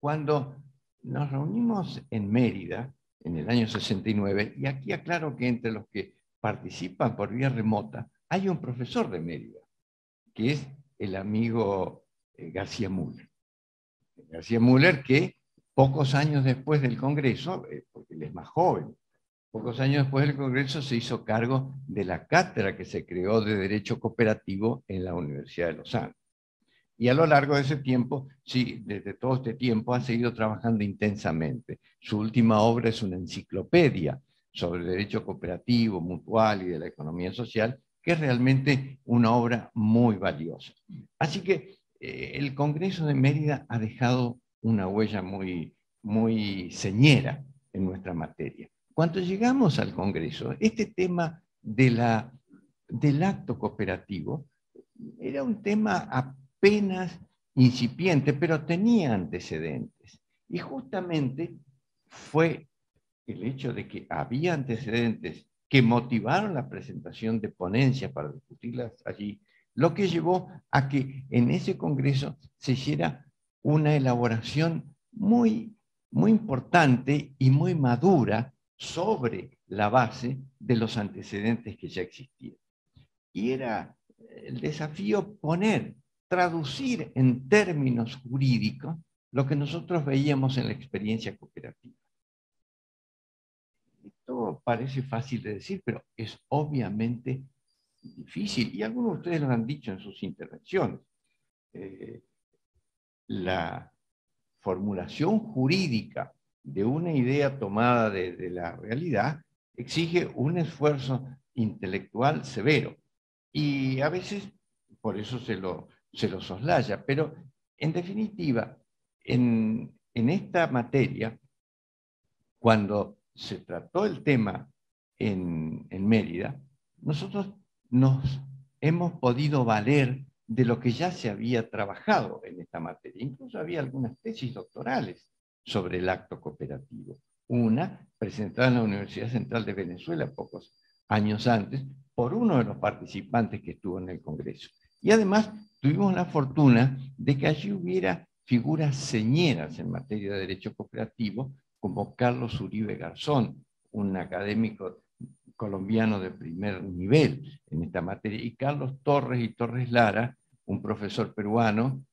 Cuando nos reunimos en Mérida, en el año 69, y aquí aclaro que entre los que participan por vía remota, hay un profesor de Mérida, que es el amigo García Müller. García Müller, que pocos años después del Congreso, porque él es más joven, pocos años después del Congreso se hizo cargo de la cátedra que se creó de Derecho Cooperativo en la Universidad de Los Andes. Y a lo largo de ese tiempo, sí, desde todo este tiempo, ha seguido trabajando intensamente. Su última obra es una enciclopedia sobre el derecho cooperativo, mutual y de la economía social, que es realmente una obra muy valiosa. Así que el Congreso de Mérida ha dejado una huella muy señera en nuestra materia. Cuando llegamos al Congreso, este tema del acto cooperativo era un tema apenas incipiente, pero tenía antecedentes. Y justamente fue el hecho de que había antecedentes que motivaron la presentación de ponencias para discutirlas allí, lo que llevó a que en ese congreso se hiciera una elaboración muy importante y muy madura sobre la base de los antecedentes que ya existían. Y era el desafío traducir en términos jurídicos lo que nosotros veíamos en la experiencia cooperativa. Esto parece fácil de decir, pero es obviamente difícil, y algunos de ustedes lo han dicho en sus intervenciones. La formulación jurídica de una idea tomada de la realidad exige un esfuerzo intelectual severo, y a veces por eso se lo soslaya, pero en definitiva, en esta materia, cuando se trató el tema en Mérida, nosotros nos hemos podido valer de lo que ya se había trabajado en esta materia. Incluso había algunas tesis doctorales sobre el acto cooperativo. Una presentada en la Universidad Central de Venezuela pocos años antes por uno de los participantes que estuvo en el Congreso. Y además tuvimos la fortuna de que allí hubiera figuras señeras en materia de derecho cooperativo, como Carlos Uribe Garzón, un académico colombiano de primer nivel en esta materia, y Carlos Torres y Torres Lara, un profesor peruano,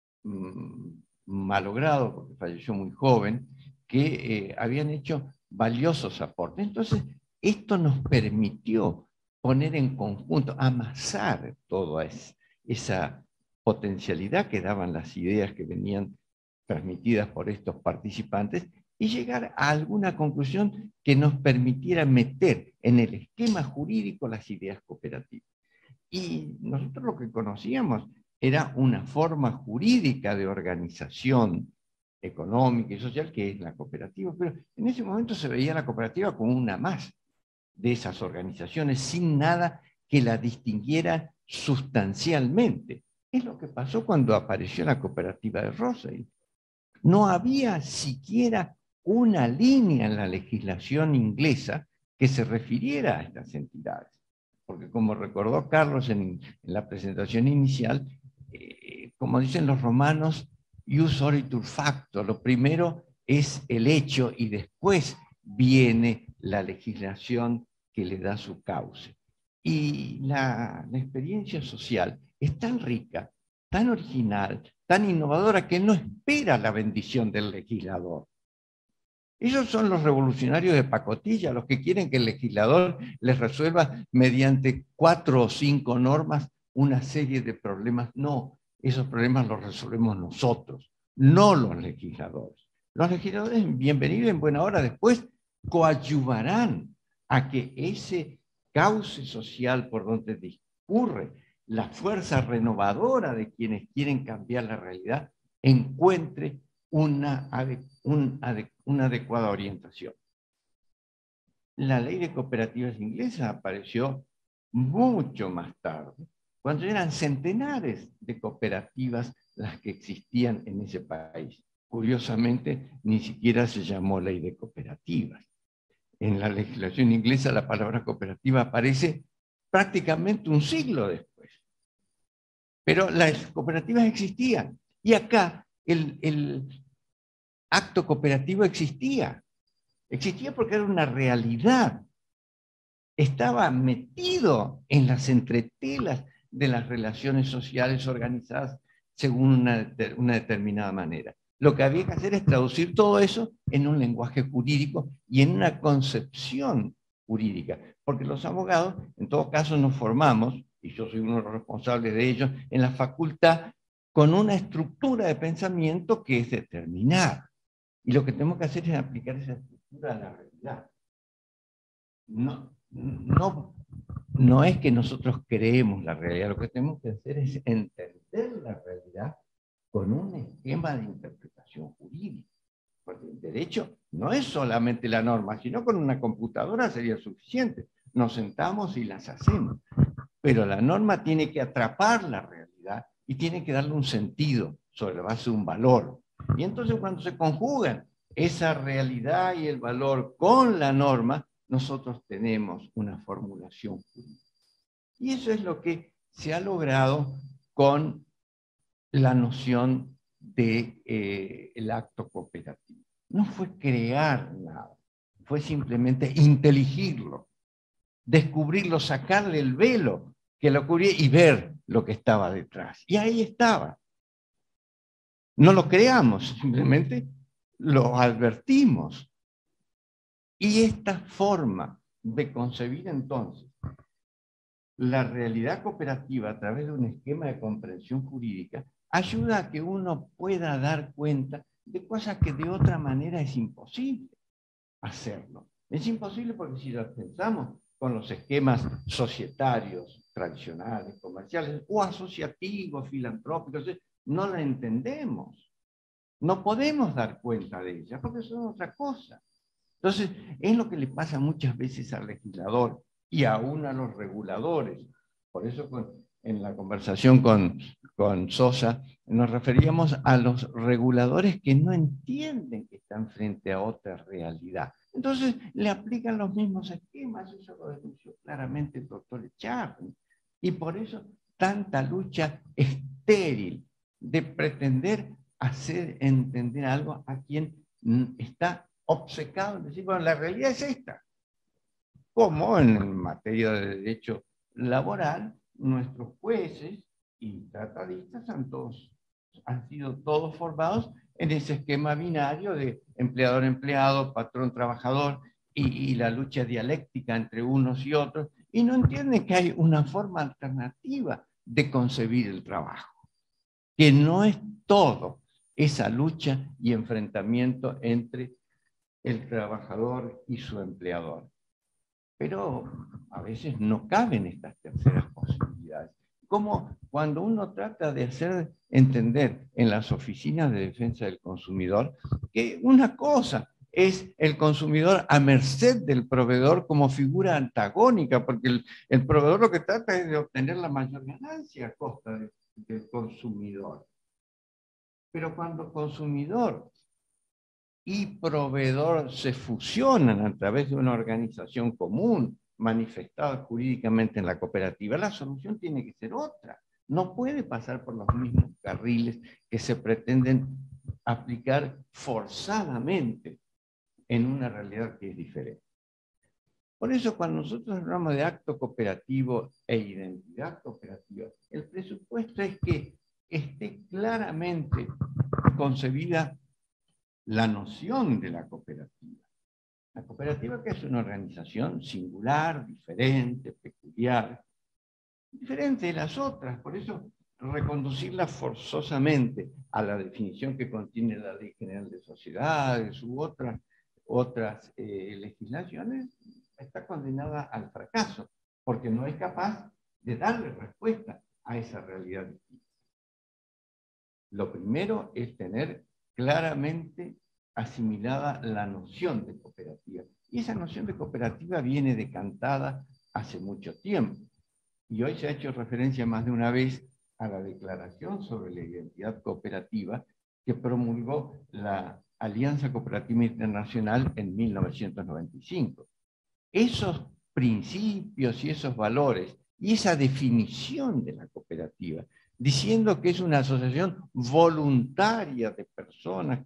malogrado porque falleció muy joven, que habían hecho valiosos aportes. Entonces, esto nos permitió poner en conjunto, amasar toda esa potencialidad que daban las ideas que venían transmitidas por estos participantes y llegar a alguna conclusión que nos permitiera meter en el esquema jurídico las ideas cooperativas. Y nosotros lo que conocíamos era una forma jurídica de organización económica y social que es la cooperativa, pero en ese momento se veía la cooperativa como una más de esas organizaciones sin nada que la distinguiera sustancialmente. Es lo que pasó cuando apareció la cooperativa de Rothschild. No había siquiera una línea en la legislación inglesa que se refiriera a estas entidades. Porque como recordó Carlos en la presentación inicial, como dicen los romanos, ius oritur facto, lo primero es el hecho y después viene la legislación que le da su cauce. Y la experiencia social es tan rica, tan original, tan innovadora, que no espera la bendición del legislador. Ellos son los revolucionarios de pacotilla, los que quieren que el legislador les resuelva mediante 4 o 5 normas una serie de problemas. No, esos problemas los resolvemos nosotros, no los legisladores. Los legisladores, bienvenidos en buena hora, después coadyuvarán a que ese cauce social por donde discurre la fuerza renovadora de quienes quieren cambiar la realidad encuentre una adecuada orientación. La ley de cooperativas inglesa apareció mucho más tarde, cuando eran centenares de cooperativas las que existían en ese país. Curiosamente, ni siquiera se llamó ley de cooperativas. En la legislación inglesa la palabra cooperativa aparece prácticamente un siglo después. Pero las cooperativas existían. Y acá acto cooperativo existía. Existía porque era una realidad. Estaba metido en las entretelas de las relaciones sociales organizadas según una determinada manera. Lo que había que hacer es traducir todo eso en un lenguaje jurídico y en una concepción jurídica, porque los abogados, en todo caso, nos formamos, y yo soy uno de los responsables de ellos, en la facultad, con una estructura de pensamiento que es determinada. Y lo que tenemos que hacer es aplicar esa estructura a la realidad. No es que nosotros creemos la realidad, lo que tenemos que hacer es entender la realidad con un esquema de interpretación jurídica. Porque el derecho no es solamente la norma, sino con una computadora sería suficiente. Nos sentamos y las hacemos. Pero la norma tiene que atrapar la realidad y tiene que darle un sentido sobre la base de un valor. Y entonces cuando se conjugan esa realidad y el valor con la norma, nosotros tenemos una formulación jurídica. Y eso es lo que se ha logrado con la noción del acto cooperativo. No fue crear nada, fue simplemente inteligirlo, descubrirlo, sacarle el velo que lo cubría y ver lo que estaba detrás. Y ahí estaba. No lo creamos, simplemente lo advertimos. Y esta forma de concebir entonces la realidad cooperativa a través de un esquema de comprensión jurídica ayuda a que uno pueda dar cuenta de cosas que de otra manera es imposible hacerlo. Es imposible porque si lo pensamos con los esquemas societarios, tradicionales, comerciales o asociativos, filantrópicos, no la entendemos. No podemos dar cuenta de ella porque son otra cosa. Entonces, es lo que le pasa muchas veces al legislador y aún a los reguladores. Por eso en la conversación con Sosa nos referíamos a los reguladores que no entienden que están frente a otra realidad. Entonces, le aplican los mismos esquemas, eso lo denunció claramente el doctor Echarri. Y por eso tanta lucha estéril de pretender hacer entender algo a quien está obcecado en decir, bueno, la realidad es esta. Como en materia de derecho laboral, nuestros jueces y tratadistas han sido todos formados en ese esquema binario de empleador-empleado, patrón-trabajador y la lucha dialéctica entre unos y otros, y no entienden que hay una forma alternativa de concebir el trabajo, que no es todo esa lucha y enfrentamiento entre el trabajador y su empleador. Pero a veces no caben estas terceras posibilidades. Como cuando uno trata de hacer entender en las oficinas de defensa del consumidor que una cosa es el consumidor a merced del proveedor como figura antagónica, porque el proveedor lo que trata es de obtener la mayor ganancia a costa del consumidor. Pero cuando consumidor y proveedor se fusionan a través de una organización común, manifestada jurídicamente en la cooperativa, la solución tiene que ser otra. No puede pasar por los mismos carriles que se pretenden aplicar forzadamente en una realidad que es diferente. Por eso, cuando nosotros hablamos de acto cooperativo e identidad cooperativa, el presupuesto es que esté claramente concebida la noción de la cooperativa. La cooperativa, que es una organización singular, diferente, peculiar, diferente de las otras, por eso reconducirla forzosamente a la definición que contiene la Ley General de Sociedades u otras legislaciones, está condenada al fracaso, porque no es capaz de darle respuesta a esa realidad distinta. Lo primero es tener claramente asimilada la noción de cooperativa. Y esa noción de cooperativa viene decantada hace mucho tiempo. Y hoy se ha hecho referencia más de una vez a la Declaración sobre la Identidad Cooperativa que promulgó la Alianza Cooperativa Internacional en 1995. Esos principios y esos valores y esa definición de la cooperativa, diciendo que es una asociación voluntaria de personas que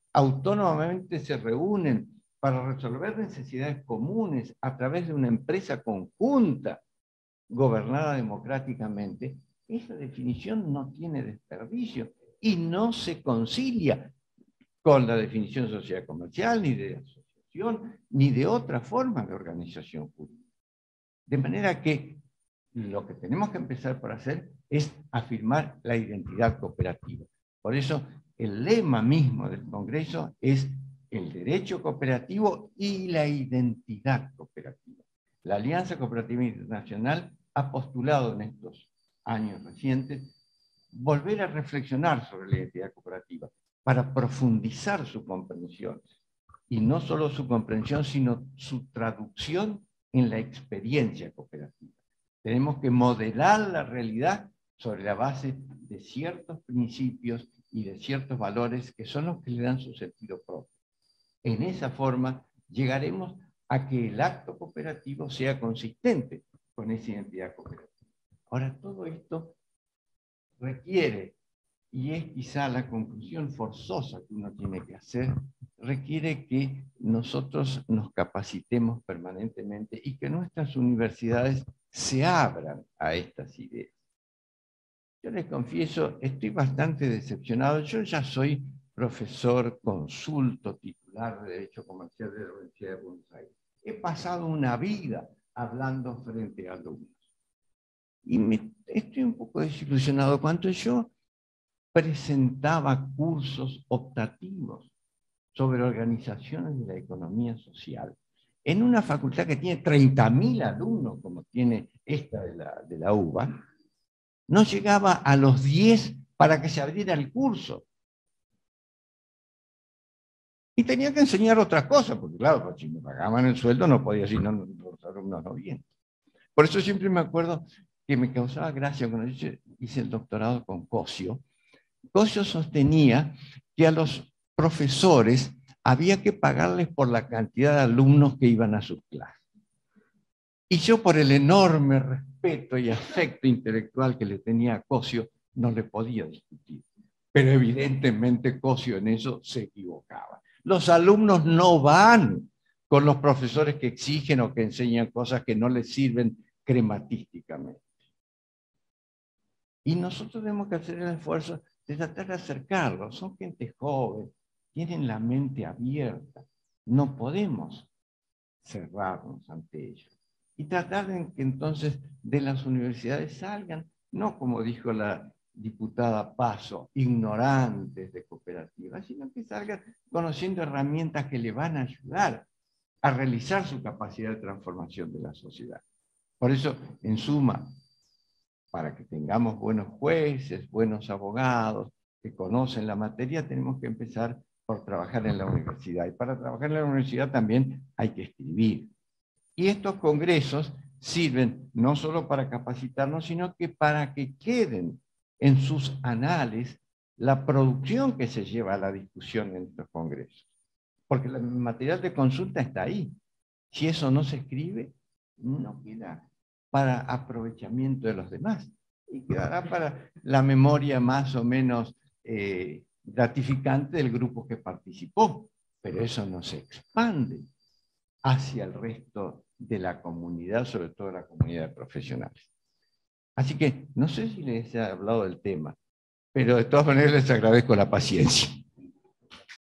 autónomamente se reúnen para resolver necesidades comunes a través de una empresa conjunta, gobernada democráticamente, esa definición no tiene desperdicio y no se concilia con la definición de sociedad comercial, ni de asociación, ni de otra forma de organización jurídica. De manera que lo que tenemos que empezar por hacer es afirmar la identidad cooperativa. Por eso el lema mismo del Congreso es el derecho cooperativo y la identidad cooperativa. La Alianza Cooperativa Internacional ha postulado en estos años recientes volver a reflexionar sobre la identidad cooperativa para profundizar su comprensión. Y no solo su comprensión, sino su traducción en la experiencia cooperativa. Tenemos que modelar la realidad sobre la base de ciertos principios y de ciertos valores que son los que le dan su sentido propio. En esa forma llegaremos a que el acto cooperativo sea consistente con esa identidad cooperativa. Ahora, todo esto requiere, y es quizá la conclusión forzosa que uno tiene que hacer, requiere que nosotros nos capacitemos permanentemente y que nuestras universidades se abran a estas ideas. Yo les confieso, estoy bastante decepcionado. Yo ya soy profesor consulto titular de Derecho Comercial de la Universidad de Buenos Aires. He pasado una vida hablando frente a alumnos. Y estoy un poco desilusionado. Cuando yo presentaba cursos optativos sobre organizaciones de la economía social, en una facultad que tiene 30.000 alumnos, como tiene esta de la UBA, no llegaba a los 10 para que se abriera el curso. Y tenía que enseñar otras cosas, porque claro, pues, si me pagaban el sueldo no podía decir, no, los alumnos no vienen. Por eso siempre me acuerdo que me causaba gracia cuando hice el doctorado con Cosio. Cosio sostenía que a los profesores había que pagarles por la cantidad de alumnos que iban a sus clases. Y yo, por el enorme respeto y afecto intelectual que le tenía a Cosio, no le podía discutir. Pero evidentemente Cosio en eso se equivocaba. Los alumnos no van con los profesores que exigen o que enseñan cosas que no les sirven crematísticamente. Y nosotros tenemos que hacer el esfuerzo de tratar de acercarlos. Son gente joven, tienen la mente abierta. No podemos cerrarnos ante ellos. Y tratar de que entonces de las universidades salgan, no como dijo la diputada Paso, ignorantes de cooperativas, sino que salgan conociendo herramientas que le van a ayudar a realizar su capacidad de transformación de la sociedad. Por eso, en suma, para que tengamos buenos jueces, buenos abogados, que conocen la materia, tenemos que empezar por trabajar en la universidad. Y para trabajar en la universidad también hay que escribir. Y estos congresos sirven no solo para capacitarnos, sino que para que queden en sus anales la producción que se lleva a la discusión en estos congresos. Porque el material de consulta está ahí. Si eso no se escribe, no queda para aprovechamiento de los demás. Y quedará para la memoria más o menos gratificante del grupo que participó. Pero eso no se expande hacia el resto de la comunidad, sobre todo la comunidad de profesionales. Así que no sé si les he hablado del tema, pero de todas maneras les agradezco la paciencia.